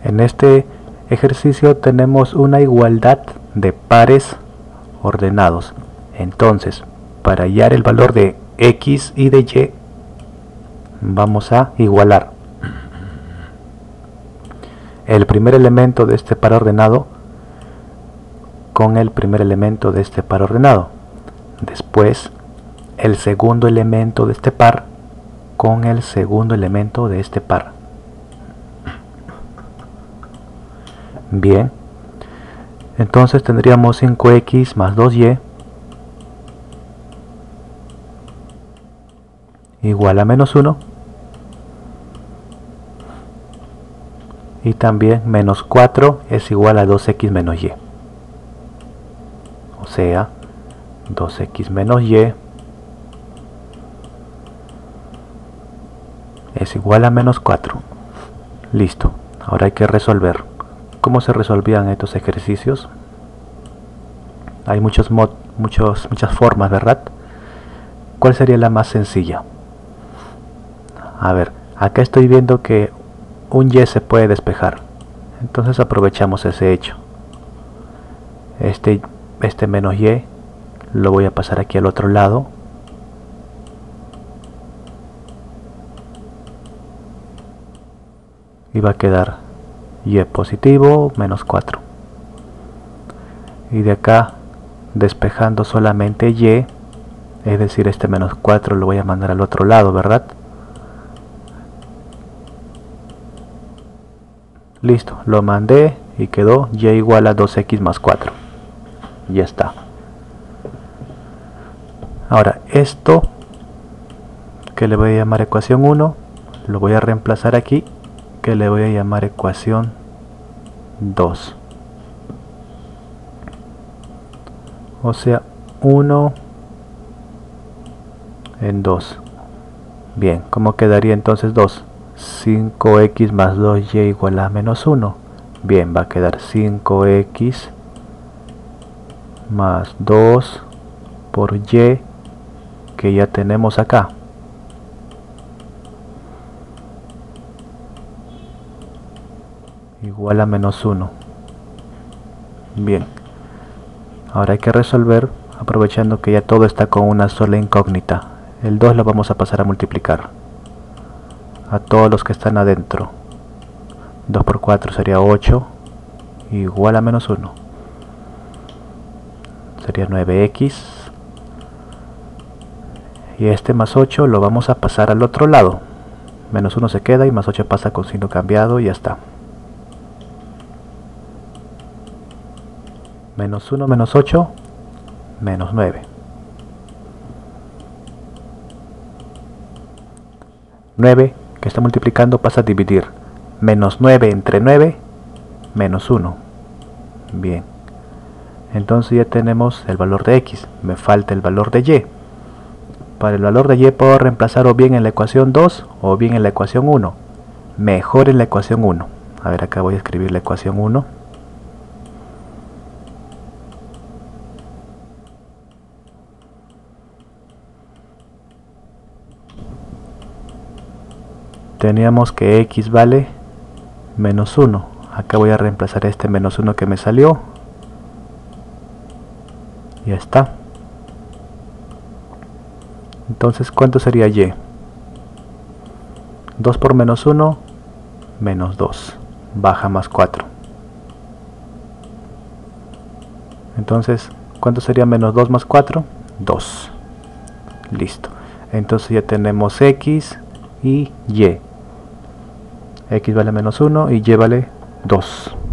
En este ejercicio tenemos una igualdad de pares ordenados. Entonces, para hallar el valor de x y de y, vamos a igualar el primer elemento de este par ordenado con el primer elemento de este par ordenado. Después, el segundo elemento de este par con el segundo elemento de este par. Bien, entonces tendríamos 5x más 2y igual a menos 1, y también menos 4 es igual a 2x menos y, o sea 2x menos y es igual a menos 4. Listo, ahora hay que resolver. ¿Cómo se resolvían estos ejercicios? Hay muchas formas, ¿verdad? ¿Cuál sería la más sencilla? A ver, acá estoy viendo que un y se puede despejar, entonces aprovechamos ese hecho. Este menos y lo voy a pasar aquí al otro lado, y va a quedar y positivo menos 4, y de acá despejando solamente y, es decir, este menos 4 lo voy a mandar al otro lado, ¿verdad? Listo, lo mandé y quedó y igual a 2x más 4. Ya está. Ahora esto, que le voy a llamar ecuación 1, lo voy a reemplazar aquí, que le voy a llamar ecuación 2. O sea, 1 en 2. Bien, ¿cómo quedaría entonces 2? 5x más 2y igual a menos 1. Bien, va a quedar 5x más 2 por y, que ya tenemos acá. Igual a menos 1. Bien, ahora hay que resolver aprovechando que ya todo está con una sola incógnita. El 2 lo vamos a pasar a multiplicar a todos los que están adentro. 2 por 4 sería 8, igual a menos 1. Sería 9x. Y este más 8 lo vamos a pasar al otro lado. Menos 1 se queda y más 8 pasa con signo cambiado y ya está. Menos 1 menos 8, menos 9. 9 que está multiplicando pasa a dividir. Menos 9 entre 9, menos 1. Bien, entonces ya tenemos el valor de x. Me falta el valor de y. Para el valor de y puedo reemplazar o bien en la ecuación 2 o bien en la ecuación 1. Mejor en la ecuación 1. A ver, acá voy a escribir la ecuación 1. Teníamos que x vale menos 1. Acá voy a reemplazar este menos 1 que me salió. Ya está. Entonces, ¿cuánto sería y? 2 por menos 1, menos 2. Baja más 4. Entonces, ¿cuánto sería menos 2 más 4? 2. Listo. Entonces ya tenemos x y y. X vale menos 1 y y vale 2.